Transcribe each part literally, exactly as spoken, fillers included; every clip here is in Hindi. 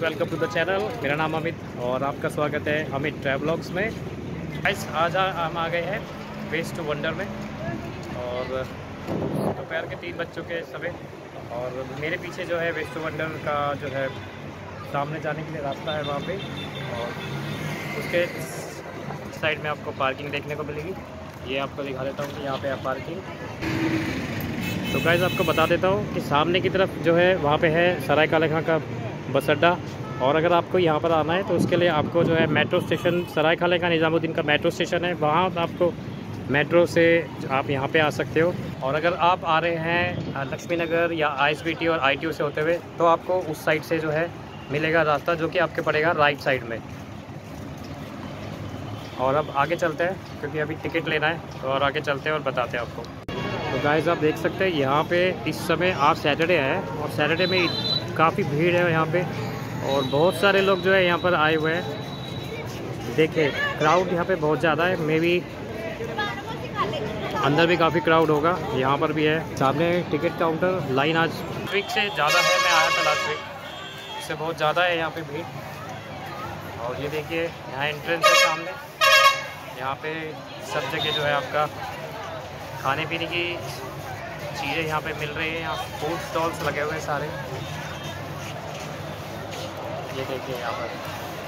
Welcome to the channel. मेरा नाम अमित और आपका स्वागत है अमित ट्रैवलॉग्स में। गाइस आज हम आ गए हैं वेस्ट वंडर में और दोपहर के तीन बज चुके हैं समय और मेरे पीछे जो है वेस्ट वंडर का जो है सामने जाने के लिए रास्ता है वहाँ पे और उसके साइड में आपको पार्किंग देखने को मिलेगी। ये आपको दिखा देता हूँ कि यहाँ पे है पार्किंग। तो गाइस आपको बता देता हूँ कि सामने की तरफ जो है वहाँ पे है सराय काले खां का बस अड्डा और अगर आपको यहाँ पर आना है तो उसके लिए आपको जो है मेट्रो स्टेशन सराय काले खां निज़ामुद्दीन का मेट्रो स्टेशन है, वहाँ आपको मेट्रो से आप यहाँ पे आ सकते हो। और अगर आप आ रहे हैं लक्ष्मी नगर या आई एस बी टी और आई टी यू से होते हुए तो आपको उस साइड से जो है मिलेगा रास्ता, जो कि आपके पड़ेगा राइट साइड में। और अब आगे चलते हैं क्योंकि अभी टिकट लेना है, तो और आगे चलते हैं और बताते हैं आपको। तो गाइस आप देख सकते हैं यहाँ पे इस समय आज सैटरडे है और सैटरडे में काफ़ी भीड़ है यहाँ पे और बहुत सारे लोग जो है यहाँ पर आए हुए हैं। देखिए क्राउड यहाँ पे बहुत ज़्यादा है, मे बी अंदर भी काफ़ी क्राउड होगा। यहाँ पर भी है सामने टिकट काउंटर। लाइन आज वीक से ज़्यादा है, मैं आया था लास्ट वीक, इससे बहुत ज़्यादा है यहाँ पे भीड़। और ये देखिए यहाँ एंट्रेंस है सामने, यहाँ पे सब जगह जो है आपका खाने पीने की चीज़ें यहाँ पे मिल रही है। यहाँ फूड स्टॉल्स लगे हुए हैं सारे, ये देखिए यहाँ पर।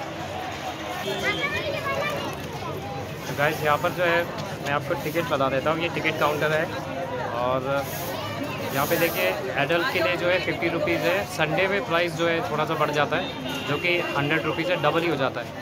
तो गाइस यहाँ पर जो है मैं आपको टिकट बता देता हूँ, ये टिकट काउंटर है और यहाँ पे देखिए एडल्ट के लिए जो है फिफ्टी रुपीज़ है। संडे में प्राइस जो है थोड़ा सा बढ़ जाता है, जो कि हंड्रेड रुपीज़ है, डबल ही हो जाता है।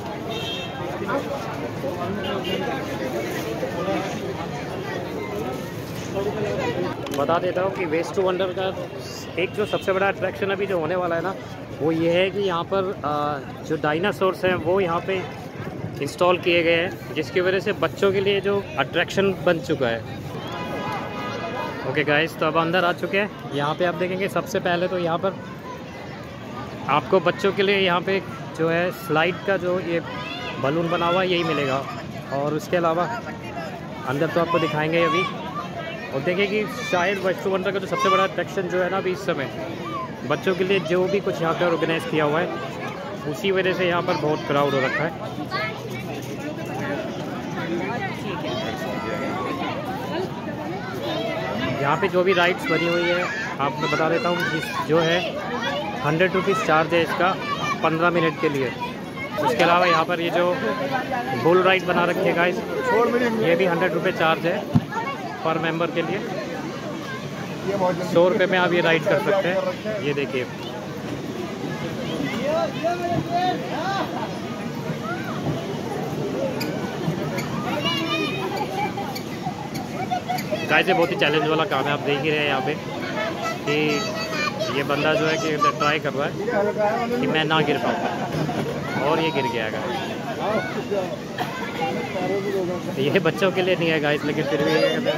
बता देता हूँ कि वेस्ट वंडर का एक जो सबसे बड़ा अट्रैक्शन अभी जो होने वाला है ना, वो ये है कि यहाँ पर जो डायनासोर्स हैं वो यहाँ पे इंस्टॉल किए गए हैं, जिसकी वजह से बच्चों के लिए जो अट्रैक्शन बन चुका है। ओके गाइस, तो अब अंदर आ चुके हैं। यहाँ पे आप देखेंगे सबसे पहले तो यहाँ पर आपको बच्चों के लिए यहाँ पे जो है स्लाइड का जो ये बलून बना हुआ है यही मिलेगा। और उसके अलावा अंदर तो आपको दिखाएंगे अभी। और देखिए कि शायद वेस्ट वंडर का जो सबसे बड़ा अट्रैक्शन जो है ना अभी इस समय बच्चों के लिए जो भी कुछ यहाँ पर ऑर्गेनाइज़ किया हुआ है, उसी वजह से यहाँ पर बहुत क्राउड हो रखा है। यहाँ पे जो भी राइड्स बनी हुई है आपको बता देता हूँ, जिस जो है हंड्रेड रुपीज़ चार्ज है इसका पंद्रह मिनट के लिए। उसके अलावा यहाँ पर ये जो बुल राइड बना रखी है गाइस, ये भी हंड्रेड रुपये चार्ज है पर मेंबर के लिए। सौ रुपये में आप ये राइड कर सकते हैं। ये देखिए गाइस, ये बहुत ही चैलेंज वाला काम है। आप देख ही रहे हैं यहाँ पे कि ये बंदा जो है कि ट्राई कर रहा है कि मैं ना गिर पाऊँ और ये गिर गया गाइस। ये बच्चों के लिए नहीं है गाइस, लेकिन फिर भी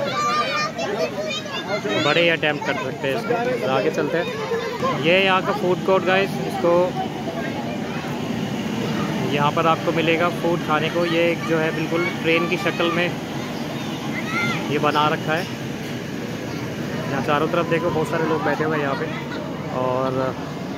बड़े ही अटैम्प्ट कर सकते हैं इसको। तो आगे चलते हैं। ये यहाँ का फूड कोर्ट गाइस, इसको यहाँ पर आपको मिलेगा फूड खाने को। ये एक जो है बिल्कुल ट्रेन की शक्ल में ये बना रखा है। यहाँ चारों तरफ देखो बहुत सारे लोग बैठे हुए हैं यहाँ पे। और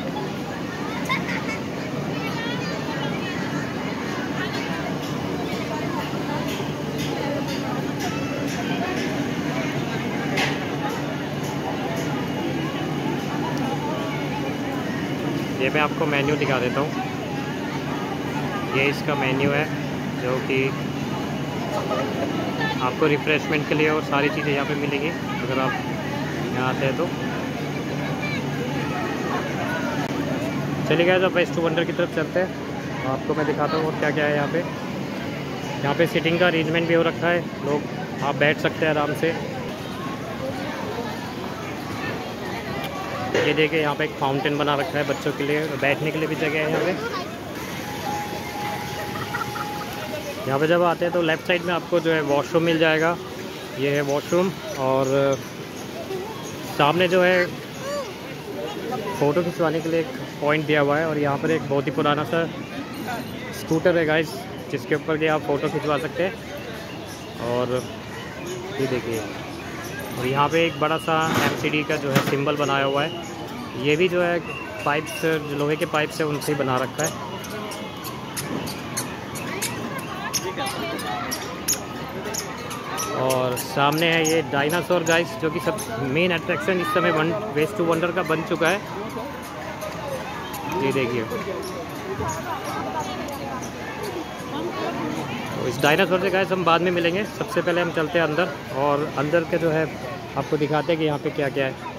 ये मैं आपको मेन्यू दिखा देता हूँ। ये इसका मेन्यू है जो कि आपको रिफ्रेशमेंट के लिए और सारी चीज़ें यहाँ पे मिलेंगी अगर आप यहाँ आते हैं तो। चलिए गए जब वेस्ट वंडर की तरफ चलते हैं, आपको मैं दिखाता हूँ और क्या क्या है यहाँ पे। यहाँ पे सीटिंग का अरेंजमेंट भी हो रखा है, लोग आप बैठ सकते हैं आराम से। ये देखिए यहाँ पे एक फाउंटेन बना रखा है बच्चों के लिए, बैठने के लिए भी जगह है यहाँ पे। यहाँ पे जब आते हैं तो लेफ़्ट साइड में आपको जो है वॉशरूम मिल जाएगा। ये है वॉशरूम और सामने जो है फ़ोटो खिंचवाने के लिए एक पॉइंट दिया हुआ है। और यहाँ पर एक बहुत ही पुराना सा स्कूटर है गाइस, जिसके ऊपर के आप फ़ोटो खिंचवा सकते हैं। और ये देखिए, और यहाँ पे एक बड़ा सा एम सी डी का जो है सिंबल बनाया हुआ है। ये भी जो है पाइप्स, लोहे के पाइप से उनसे ही बना रखा है। और सामने है ये डायनासोर गाइस, जो कि सब मेन अट्रैक्शन इस समय वन वेस्ट टू वंडर का बन चुका है। ये देखिए, तो इस डायनासोर से गाइस हम बाद में मिलेंगे। सबसे पहले हम चलते हैं अंदर, और अंदर के जो है आपको दिखाते हैं कि यहाँ पे क्या क्या है।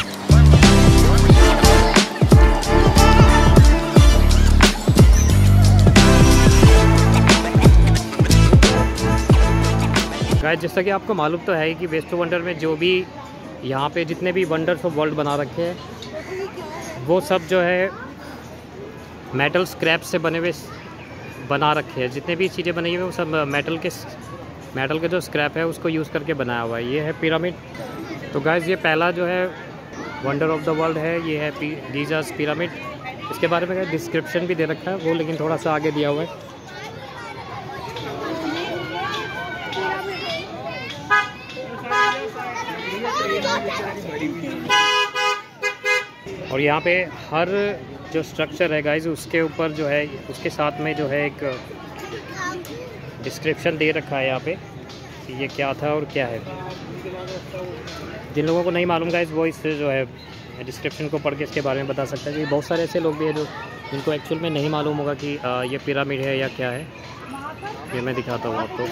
गाइस जैसा कि आपको मालूम तो है कि वेस्ट टू वंडर में जो भी यहाँ पे जितने भी वंडर्स ऑफ वर्ल्ड बना रखे हैं वो सब जो है मेटल स्क्रैप से बने हुए बना रखे हैं। जितने भी चीज़ें बनी हुई वो सब मेटल के मेटल के जो स्क्रैप है उसको यूज़ करके बनाया हुआ है। ये है पिरामिड। तो गाइस ये पहला जो है वंडर ऑफ द वर्ल्ड है, ये है गीज़ास पिरामिड। इसके बारे में डिस्क्रिप्शन भी दे रखा है वो, लेकिन थोड़ा सा आगे दिया हुआ है। और यहाँ पे हर जो स्ट्रक्चर है गाइस उसके ऊपर जो है उसके साथ में जो है एक डिस्क्रिप्शन दे रखा है यहाँ पे कि ये क्या था और क्या है। जिन लोगों को नहीं मालूम गाइस वो इस जो है डिस्क्रिप्शन को पढ़ के इसके बारे में बता सकता है। कि बहुत सारे ऐसे लोग भी हैं जो जिनको एक्चुअल में नहीं मालूम होगा कि आ, ये पिरामिड है या क्या है। ये मैं दिखाता हूँ आपको।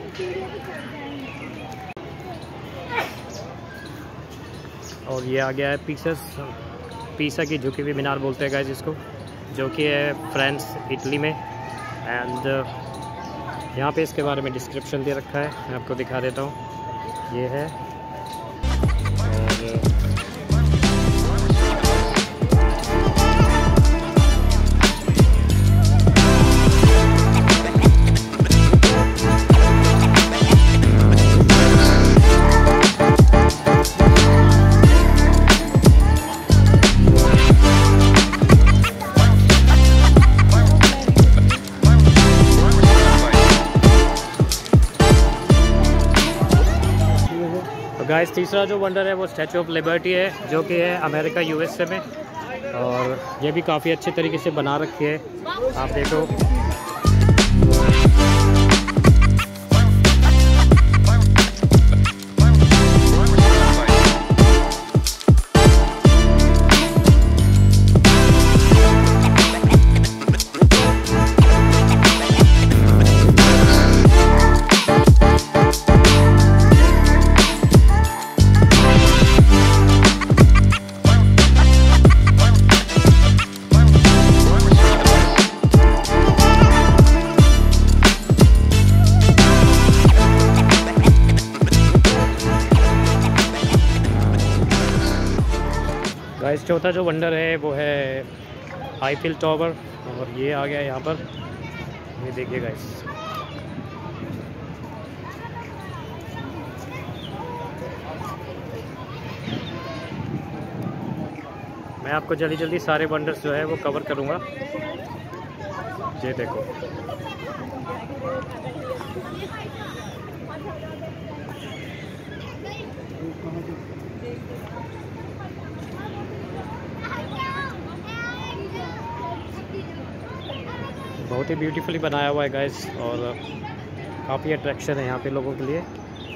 और ये आ गया है पीसस पीसा की झुकी हुई मीनार बोलते हैं गाइस इसको, जो कि है फ्रांस इटली में। एंड यहाँ पे इसके बारे में डिस्क्रिप्शन दे रखा है, मैं आपको दिखा देता हूँ। ये है और गाइस तीसरा जो वंडर है वो स्टैचू ऑफ लिबर्टी है, जो कि है अमेरिका यूएसए में। और ये भी काफ़ी अच्छे तरीके से बना रखी है, आप देखो। गाइस चौथा जो वंडर है वो है आईफिल टावर, और ये आ गया यहाँ पर। ये देखिए गाइस, मैं आपको जल्दी जल्दी सारे वंडर्स जो है वो कवर करूँगा। ये देखो, बहुत ही ब्यूटीफुली बनाया हुआ है गाइस, और काफ़ी अट्रैक्शन है यहाँ पे लोगों के लिए।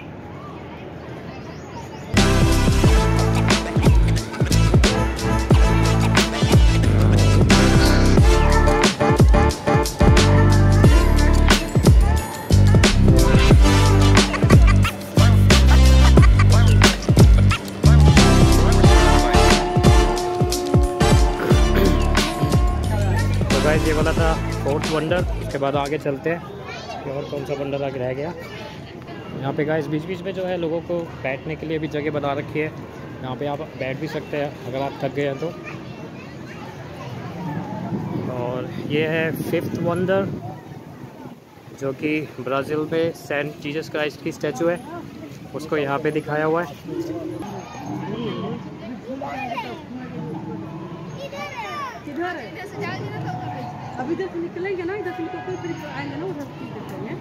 गाइस ये वाला था फोर्थ वंडर। इसके बाद आगे चलते हैं कि और कौन सा वंडर आगे रह गया। यहाँ पे गाइस बीच बीच में जो है लोगों को बैठने के लिए भी जगह बना रखी है। यहाँ पे आप बैठ भी सकते हैं अगर आप थक गए हैं तो। और ये है फिफ्थ वंडर, जो कि ब्राज़ील में सेंट जीसस क्राइस्ट की स्टैचू है, उसको यहाँ पे दिखाया हुआ है। अभी इधर से निकलेंगे ना, इधर से निकल कर फिर आएंगे ना, उधर से निकलेंगे।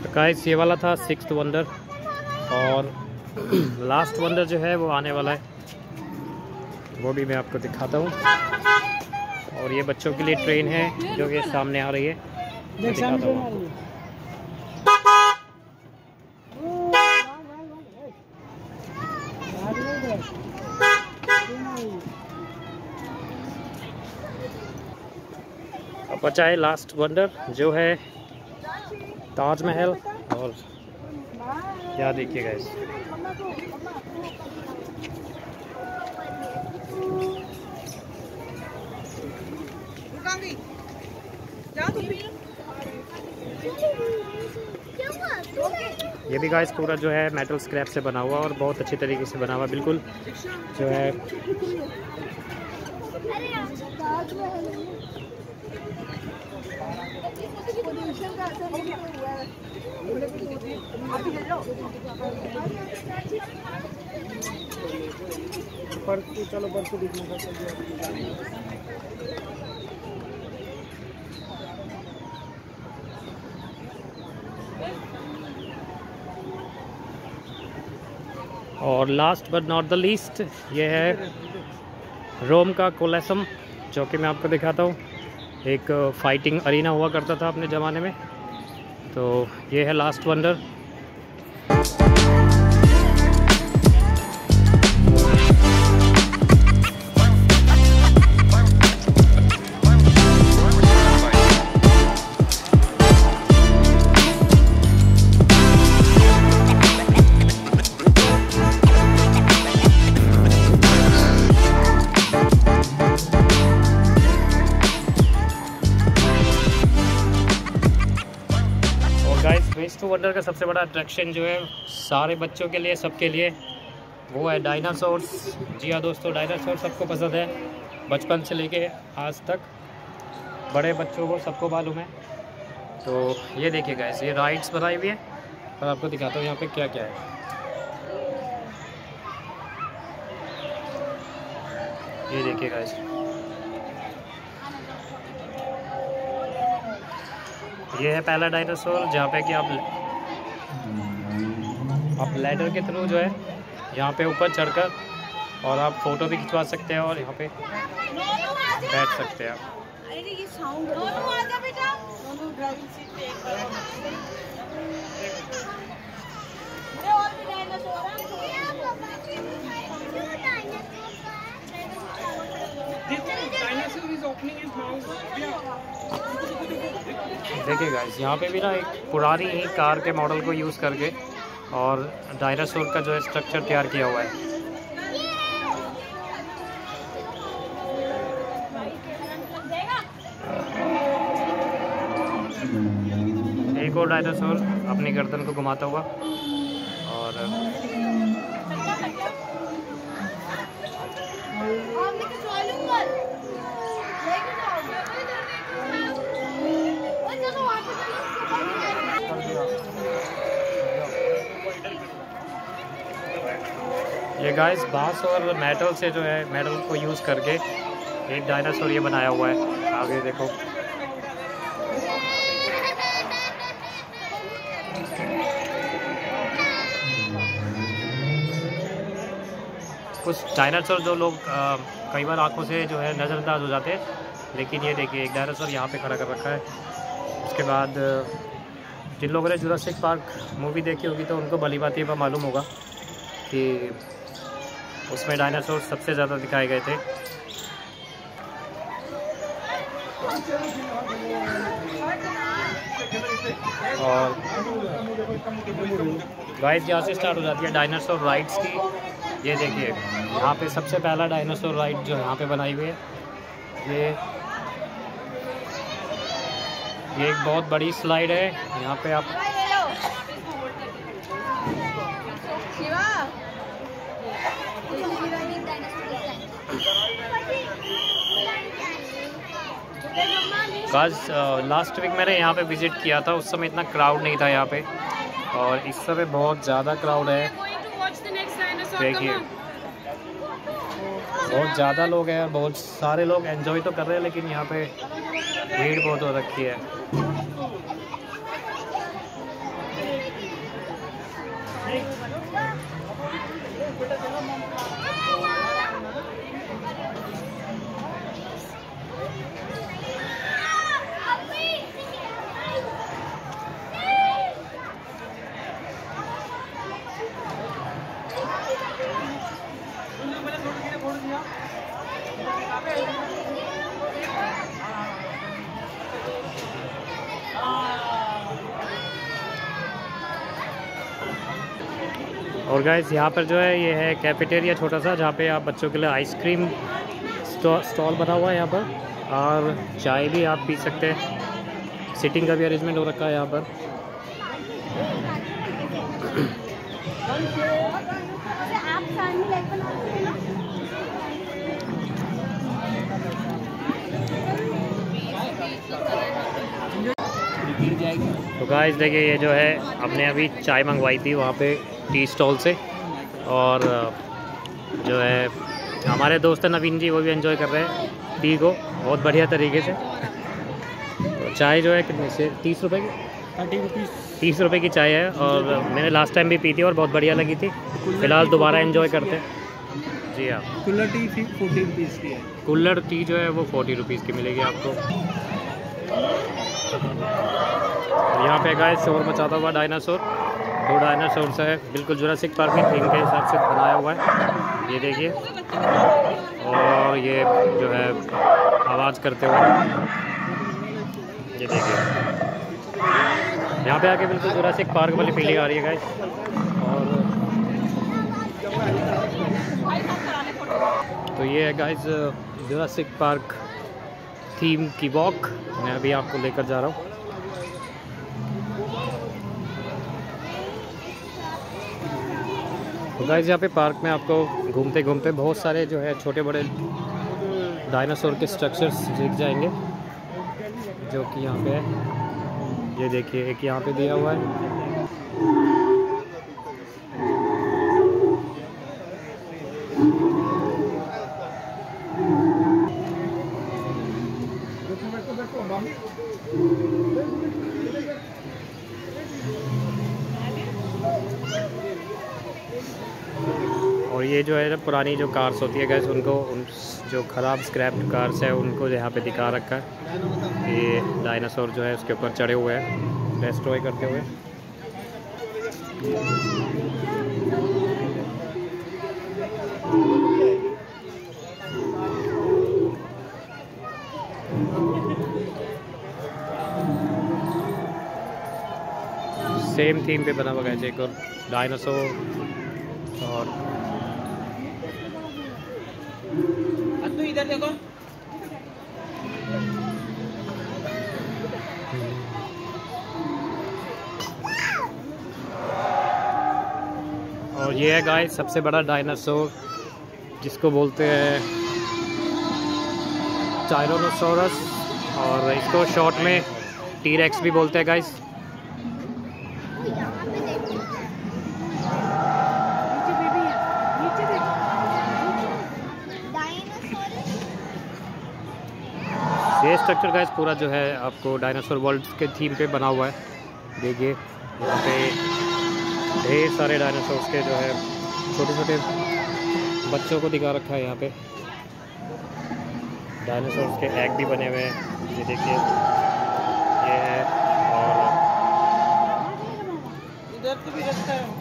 गाइस ये वाला था सिक्स्थ वंडर और लास्ट वंडर जो है वो आने वाला है, वो भी मैं आपको दिखाता हूँ। और ये बच्चों के लिए ट्रेन है जो ये सामने आ रही है, मैं दिखाता हूँ आपको। अब बचा है लास्ट वंडर जो है ताजमहल। और क्या देखिए गाइस, ये भी गाइस पूरा जो है मेटल स्क्रैप से बना हुआ और बहुत अच्छी तरीके से बना हुआ, बिल्कुल जो है परसों चलो परसों देखने का और last but not the least ये है रोम का कोलेसम, जो कि मैं आपको दिखाता हूँ। एक फाइटिंग अरीना हुआ करता था अपने ज़माने में, तो ये है last wonder. Waste to wonder का सबसे बड़ा अट्रैक्शन जो है सारे बच्चों के लिए, सबके लिए, वो है डायनासोर्स। जी हाँ दोस्तों, डायनासोर सबको पसंद है, बचपन से लेके आज तक बड़े बच्चों को सबको मालूम है। तो ये देखिए गाइस, ये राइड्स बनाई हुई है और आपको दिखाता हूँ यहाँ पे क्या क्या है। ये देखिए गाइस, ये है पहला डायनासोर जहाँ पे कि आप आप लैडर के थ्रू जो है यहाँ पे ऊपर चढ़कर और आप फ़ोटो भी खिंचवा सकते हैं और यहाँ पे बैठ सकते हैं आप। देखिए गाइस, यहाँ पे भी ना एक पुरानी ही कार के मॉडल को यूज़ करके और डायनासोर का जो है स्ट्रक्चर तैयार किया हुआ है। एक और डायनासोर अपनी गर्दन को घुमाता हुआ और ये गाइस बांस और मेटल से जो है मेटल को यूज़ करके एक डायनासोर ये बनाया हुआ है। आगे देखो, कुछ डायनासोर जो लोग आ, कई बार आंखों से जो है नज़रअंदाज हो जाते हैं, लेकिन ये देखिए एक डायनासोर यहाँ पे खड़ा कर रखा है। उसके बाद जिन लोगों ने जुरासिक पार्क मूवी देखी होगी तो उनको भली बात ये मालूम होगा कि उसमें डायनासोर सबसे ज़्यादा दिखाए गए थे। और गाइस यहाँ से स्टार्ट हो जाती है डायनासोर राइड्स की। ये देखिए यहाँ पे सबसे पहला डायनासोर राइड जो यहाँ पे बनाई हुई है, ये ये एक बहुत बड़ी स्लाइड है। यहाँ पे आप आज लास्ट वीक मैंने यहाँ पे विज़िट किया था, उस समय इतना क्राउड नहीं था यहाँ पे, और इस समय बहुत ज़्यादा क्राउड है। देखिए बहुत ज़्यादा लोग हैं और बहुत सारे लोग एंजॉय तो कर रहे हैं, लेकिन यहाँ पे भीड़ बहुत हो रखी है। और गाइस यहाँ पर जो है ये है कैफेटेरिया छोटा सा, जहाँ पे आप बच्चों के लिए आइसक्रीम स्टॉल बना हुआ है यहाँ पर, और चाय भी आप पी सकते हैं। सिटिंग का भी अरेंजमेंट हो रखा है यहाँ पर। तो गाइस देखिए, ये जो है हमने अभी चाय मंगवाई थी वहाँ पे टी स्टॉल से, और जो है हमारे दोस्त हैं नवीन जी, वो भी एंजॉय कर रहे हैं टी को बहुत बढ़िया तरीके से। तो चाय जो है कितने से तीस रुपए की थर्टी रुपीज़ तीस रुपए की चाय है, और मैंने लास्ट टाइम भी पी थी और बहुत बढ़िया लगी थी। फिलहाल दोबारा एंजॉय करते हैं। जी हाँ, कुल्लर टी फोर्टी रुपीज़ की है। कुल्लर टी जो है वो फोर्टी रुपीज़ की मिलेगी आपको। यहाँ पे गाइस शोर मचाता हुआ डायनासोर, दो डायनासोर्स है, बिल्कुल जुरासिक पार्क की थीम के हिसाब से बनाया हुआ है, ये देखिए। और ये जो है आवाज़ करते हुए, ये देखिए यहाँ पे आके बिल्कुल जुरासिक पार्क वाली फीलिंग आ रही है गाइस। और तो ये है गाइस जुरासिक पार्क थीम की वॉक, मैं अभी आपको लेकर जा रहा हूँ। तो गाइस यहाँ पे पार्क में आपको घूमते घूमते बहुत सारे जो है छोटे बड़े डायनासोर के स्ट्रक्चर्स दिख जाएंगे, जो कि यहाँ पे है। ये देखिए, एक यहाँ पे दिया हुआ है। और ये जो है पुरानी जो कार्स होती है गैस, उनको उन जो ख़राब स्क्रैप्ड कार्स है उनको यहाँ पे दिखा रखा है। ये डायनासोर जो है उसके ऊपर चढ़े हुए हैं डिस्ट्रॉय करते हुए। सेम थीम पे बना हुआ है एक और डायनासोर। और तू इधर देखो। और ये है गाइस सबसे बड़ा डायनासोर, जिसको बोलते हैं टायरोनोसोरस, और इसको शॉर्ट में टी रेक्स भी बोलते हैं गाइस। ये स्ट्रक्चर गाइस पूरा जो है आपको डायनासोर वर्ल्ड के थीम पे बना हुआ है। देखिए यहाँ पे ढेर सारे डायनासोर्स के जो है छोटे छोटे बच्चों को दिखा रखा है। यहाँ पे डायनासोर्स के एग भी बने हुए हैं, ये देखिए ये है। और इधर तो भी रखता है।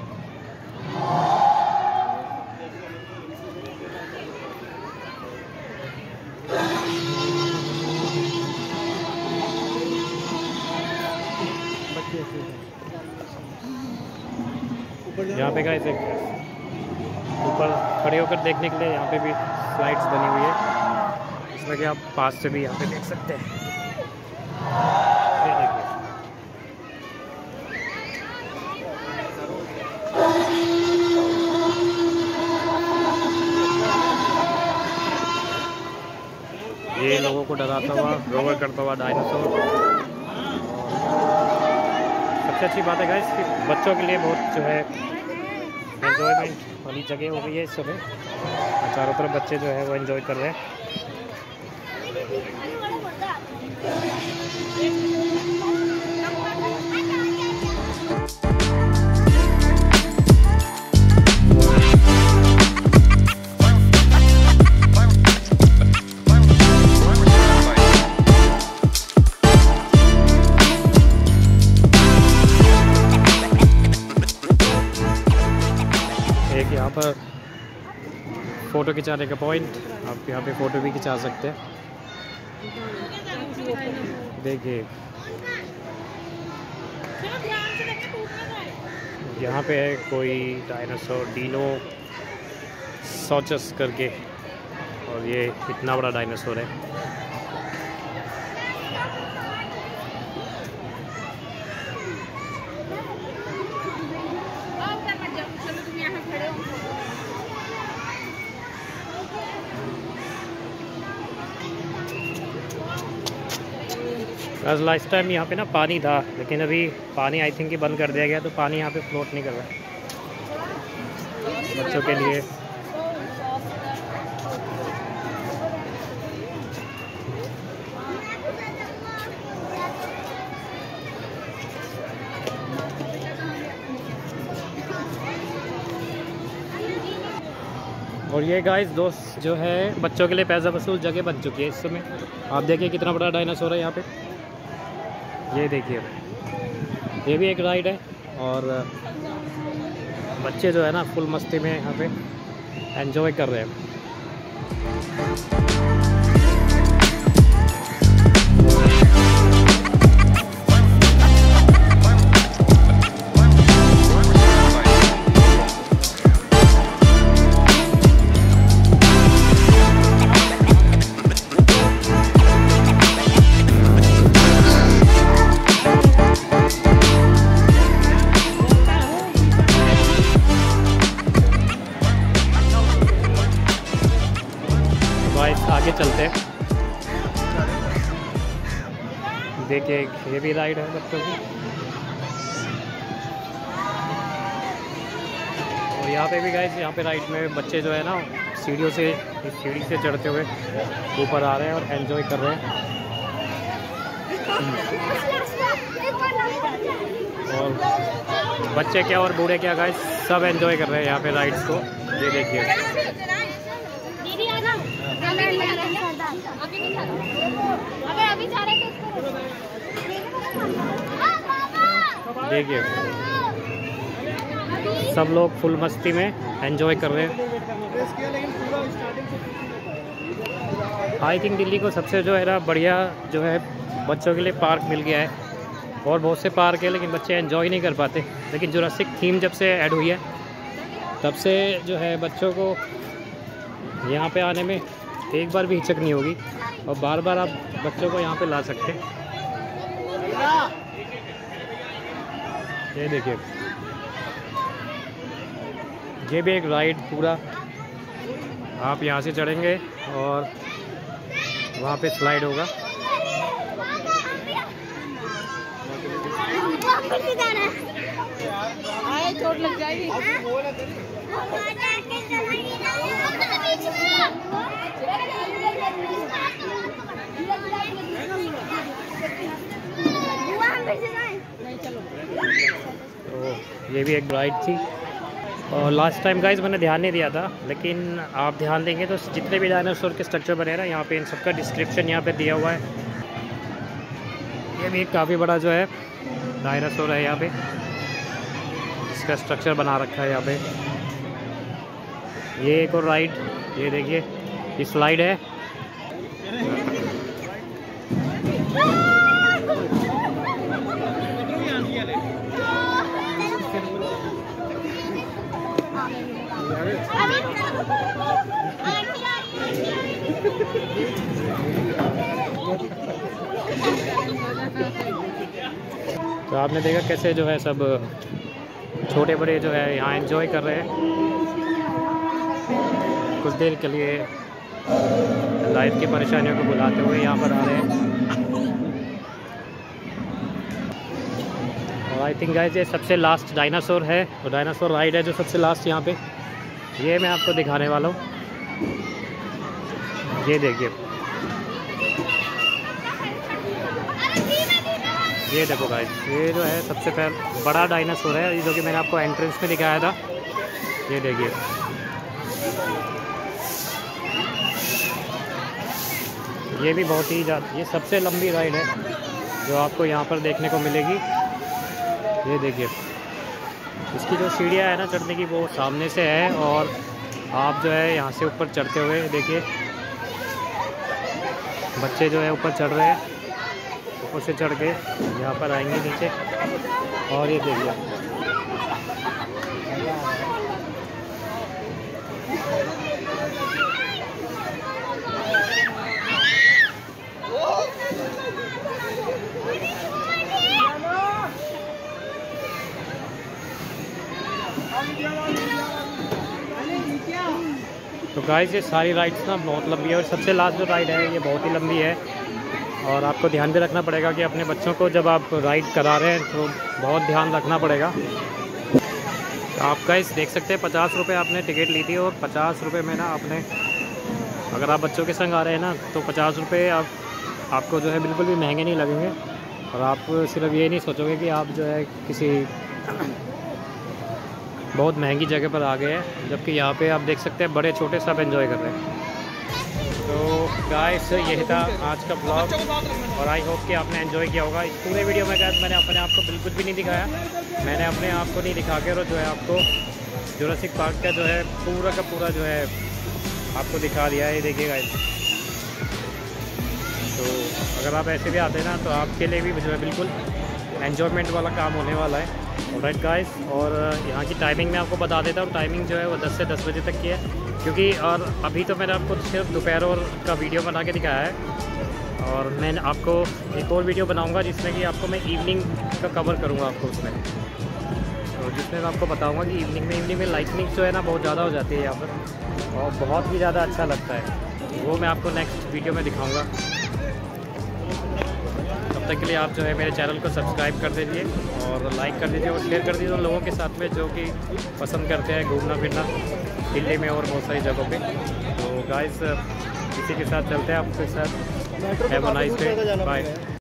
यहाँ पे गाइस ऊपर खड़े होकर देखने के लिए यहाँ पे भी स्लाइड्स बनी हुई है, इसमें कि आप पास से भी यहाँ पे देख सकते हैं। ये देखिए, ये लोगों को डराता हुआ रोवर करता हुआ डायनासोर। सबसे अच्छी बात है गाइस कि बच्चों के लिए बहुत जो है एंजॉयमेंट वाली जगह हो गई है इस समय। चारों तरफ बच्चे जो है वो एंजॉय कर रहे हैं। एक यहाँ पर फ़ोटो खिंचाने का पॉइंट, आप यहाँ पे फ़ोटो भी खिंचा सकते हैं। देखिए यहाँ पे है कोई डायनासोर डीनो सॉचस करके, और ये इतना बड़ा डायनासोर है। आज लास्ट टाइम यहाँ पे ना पानी था, लेकिन अभी पानी आई थिंक बंद कर दिया गया, तो पानी यहाँ पे फ्लोट नहीं कर रहा बच्चों के लिए। और ये गाइस दोस्त जो है बच्चों के लिए पैसा वसूल जगह बन चुकी है इस समय। आप देखिए कितना बड़ा डायनासोर है यहाँ पे, ये देखिए। ये भी एक राइड है, और बच्चे जो है ना फुल मस्ती में यहाँ पे एंजॉय कर रहे हैं। आगे चलते हैं। देखिए ये भी राइड है बच्चों की, और यहाँ पे भी गाइस, यहाँ पे राइड में बच्चे जो है ना सीढ़ियों से, इस सीढ़ी से चढ़ते हुए ऊपर आ रहे हैं और एंजॉय कर रहे हैं। और बच्चे क्या और बूढ़े क्या गाइस, सब एंजॉय कर रहे हैं यहाँ पे राइड्स को। ये देखिए देखिए सब लोग फुल मस्ती में एंजॉय कर रहे हैं। आई थिंक दिल्ली को सबसे जो है ना बढ़िया जो है बच्चों के लिए पार्क मिल गया है, और बहुत से पार्क है लेकिन बच्चे एंजॉय नहीं कर पाते। लेकिन जुरासिक थीम जब से ऐड हुई है तब से जो है बच्चों को यहाँ पे आने में एक बार भी हिचक नहीं होगी, और बार बार आप बच्चों को यहाँ पे ला सकते हैं। ये देखिए ये भी एक राइड पूरा, आप यहाँ से चढ़ेंगे और वहाँ पे स्लाइड होगा। चोट लग जाएगी। तो ये भी एक राइड थी, और लास्ट टाइम गाइस मैंने ध्यान नहीं दिया था, लेकिन आप ध्यान देंगे तो जितने भी डायनासोर के स्ट्रक्चर बने ना यहाँ पे, इन सबका डिस्क्रिप्शन यहाँ पे दिया हुआ है। ये भी काफ़ी बड़ा जो है डायनासोर है यहाँ पे, इसका स्ट्रक्चर बना रखा है यहाँ पे। ये एक और राइड, ये देखिए ये स्लाइड है। तो आपने देखा कैसे जो है सब छोटे बड़े जो है यहाँ एंजॉय कर रहे हैं। कुछ देर के लिए लाइफ की परेशानियों को भुलाते हुए यहाँ पर आ रहे हैं। और आई थिंक गाइस ये सबसे लास्ट डायनासोर है, और डायनासोर राइड है जो सबसे लास्ट यहाँ पे, ये मैं आपको दिखाने वाला हूँ। ये देखिए, ये देखो गाइस, ये जो है सबसे पहले बड़ा डायनासोर है, ये जो कि मैंने आपको एंट्रेंस में दिखाया था। ये देखिए ये भी बहुत ही ज़्यादा, ये सबसे लंबी राइड है जो आपको यहाँ पर देखने को मिलेगी। ये देखिए इसकी जो सीढ़ियाँ है ना चढ़ने की, वो सामने से है, और आप जो है यहाँ से ऊपर चढ़ते हुए देखिए, बच्चे जो है ऊपर चढ़ रहे हैं, ऊपर से चढ़ के यहाँ पर आएंगे नीचे। और ये देखिए तो गाइस ये सारी राइड्स ना बहुत लंबी है, और सबसे लास्ट जो राइड है ये बहुत ही लंबी है। और आपको ध्यान भी रखना पड़ेगा कि अपने बच्चों को जब आप राइड करा रहे हैं तो बहुत ध्यान रखना पड़ेगा। तो आप गाइस देख सकते हैं पचास रुपये आपने टिकट ली थी, और पचास रुपये में ना आपने, अगर आप बच्चों के संग आ रहे हैं ना तो पचास रुपये आप आपको जो है बिल्कुल भी महंगे नहीं लगेंगे। और आप सिर्फ ये नहीं सोचोगे कि आप जो है किसी बहुत महंगी जगह पर आ गए हैं, जबकि यहाँ पे आप देख सकते हैं बड़े छोटे सब एंजॉय कर रहे हैं। तो गाइस यही था आज का ब्लॉग, और आई होप कि आपने एंजॉय किया होगा। इस पूरे वीडियो में गाइस मैंने अपने आप को बिल्कुल भी नहीं दिखाया, मैंने अपने आप को नहीं दिखा के और जो है आपको जुरासिक पार्क का जो है पूरा का पूरा जो है आपको दिखा दिया है। ये देखिए गाइस, तो अगर आप ऐसे भी आते हैं ना तो आपके लिए भी जो है बिल्कुल एन्जॉयमेंट वाला काम होने वाला है। ऑलराइट गाइस, और यहाँ की टाइमिंग मैं आपको बता देता हूँ। टाइमिंग जो है वो दस से दस बजे तक की है, क्योंकि और अभी तो मैंने आपको सिर्फ दोपहर और का वीडियो बना के दिखाया है, और मैं आपको एक और वीडियो बनाऊँगा जिसमें कि आपको मैं इवनिंग का कवर करूँगा आपको उसमें, तो जिसमें मैं आपको बताऊँगा कि इवनिंग में इवनिंग में लाइटनिंग जो है ना बहुत ज़्यादा हो जाती है यहाँ पर, और बहुत ही ज़्यादा अच्छा लगता है। वो मैं आपको नेक्स्ट वीडियो में दिखाऊँगा। तब तक के लिए आप जो है मेरे चैनल को सब्सक्राइब कर दीजिए, और लाइक कर दीजिए, और शेयर कर दीजिए उन लोगों के साथ में जो कि पसंद करते हैं घूमना फिरना दिल्ली में और बहुत सारी जगहों पे। तो गाइस इसी के साथ चलते हैं आपके साथ। Have a nice day, bye.